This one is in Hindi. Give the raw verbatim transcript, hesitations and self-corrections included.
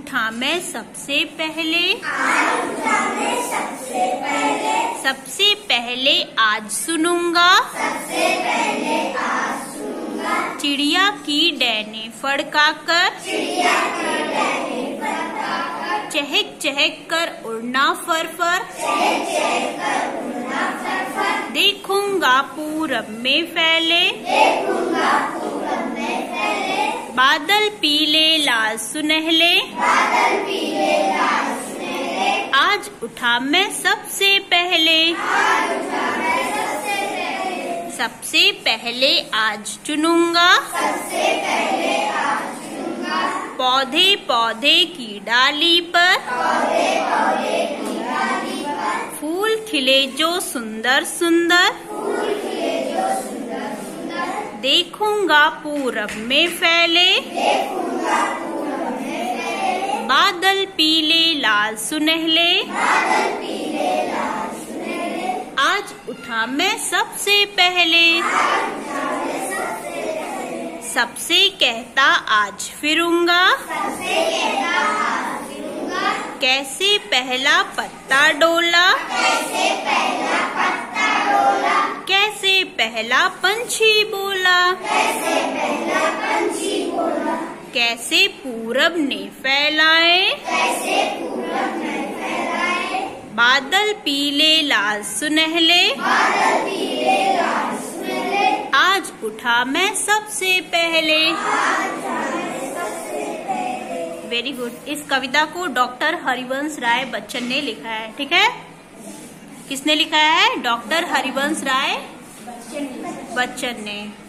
उठा मैं सबसे पहले आज उठा मैं सबसे पहले सबसे पहले आज सुनूंगा सबसे पहले आज सुनूंगा चिड़िया की डैने फड़काकर चिड़िया की डैने फड़काकर चहक चहक कर उड़ना फरफर चहक चहक कर उड़ना फरफर देखूंगा पूरब में फैले देखूंगा पूरब में फैले बादल पीले लाल सुनहले बादल पीले लाल सुनहले आज उठा मैं सबसे पहले आज उठा मैं सबसे पहले सबसे पहले आज चुनूंगा सबसे पहले आज चुनूंगा पौधे पौधे की डाली पर पौधे पौधे की डाली पर फूल खिले जो सुंदर सुंदर फूल खिले जो सुंदर सुंदर देखूंगा पूरब में फैले देखूंगा पूरब में फैले बादल पीले लाल सुनहले बादल पीले लाल सुनहले आज उठा मैं सबसे पहले आज उठा मैं सबसे पहले सबसे कहता आज फिरूंगा सबसे कहता आज फिरूंगा कैसे पहला पत्ता डोला कैसे पहला पत्ता डोला कैसे पहला पंछी बोला कैसे पहला पंछी बोला कैसे पूरब ने फैलाए कैसे पूरब में फैलाए बादल पीले लाल सुनहले बादल पीले लाल सुनहले आज उठा मैं सबसे पहले। आज उठा मैं सबसे पहले। Very good. इस कविता को डॉक्टर हरिवंश राय बच्चन ने लिखा है। ठीक है, किसने लिखा है? डॉक्टर हरिवंश राय बच्चन ने।